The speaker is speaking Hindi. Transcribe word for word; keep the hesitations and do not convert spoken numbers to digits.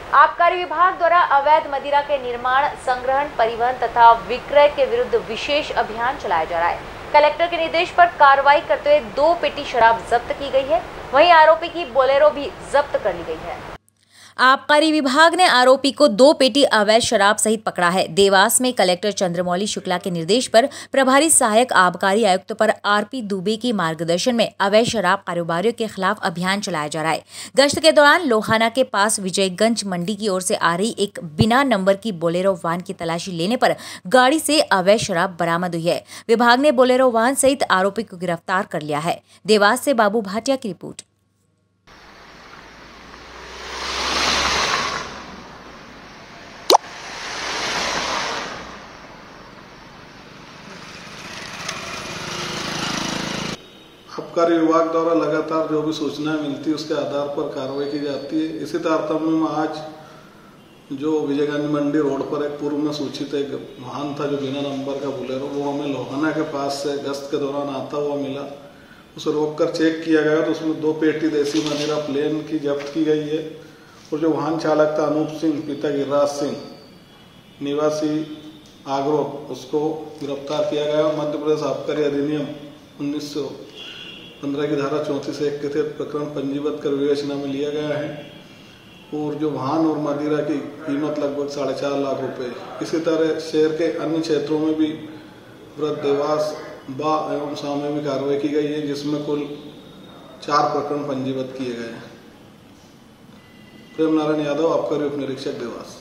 आबकारी विभाग द्वारा अवैध मदिरा के निर्माण, संग्रहण, परिवहन तथा विक्रय के विरुद्ध विशेष अभियान चलाया जा रहा है। कलेक्टर के निर्देश पर कार्रवाई करते हुए दो पेटी शराब जब्त की गई है। वहीं आरोपी की बोलेरो भी जब्त कर ली गई है। आबकारी विभाग ने आरोपी को दो पेटी अवैध शराब सहित पकड़ा है। देवास में कलेक्टर चंद्रमौली शुक्ला के निर्देश पर प्रभारी सहायक आबकारी आयुक्त पर आरपी दुबे की मार्गदर्शन में अवैध शराब कारोबारियों के खिलाफ अभियान चलाया जा रहा है। गश्त के दौरान लोहाना के पास विजयगंज मंडी की ओर से आ रही एक बिना नंबर की बोलेरो वाहन की तलाशी लेने पर गाड़ी से अवैध शराब बरामद हुई है। विभाग ने बोलेरो वाहन सहित आरोपी को गिरफ्तार कर लिया है। देवास से बाबू भाटिया की रिपोर्ट। आबकारी विभाग द्वारा लगातार जो भी सूचनाएं मिलती है उसके आधार पर कार्रवाई की जाती है। इसी तारतम्य में आज जो विजयगंज मंडी रोड पर एक पूर्व में सूचित एक वाहन था जो बिना नंबर का बोलेरो, वो हमें लोहाना के पास से गश्त के दौरान आता हुआ मिला। उसे रोककर चेक किया गया तो उसमें दो पेटी देसी मदिरा प्लेन की जब्त की गई है। और जो वाहन चालक था अनूप सिंह पिता गिरिराज सिंह निवासी आगरोड, उसको गिरफ्तार किया गया। मध्य प्रदेश आबकारी अधिनियम उन्नीस सौ पंद्रह की धारा चौंतीस एक के तहत प्रकरण पंजीबद्ध कर विवेचना में लिया गया है। और जो वाहन और मदिरा की कीमत लगभग साढ़े चार लाख रुपए। इसी तरह शहर के अन्य क्षेत्रों में भी वृद्ध देवास बा एवं शाह में भी कार्रवाई की गई है, जिसमें कुल चार प्रकरण पंजीबद्ध किए गए हैं। प्रेम नारायण यादव, आबकारी उप निरीक्षक देवास।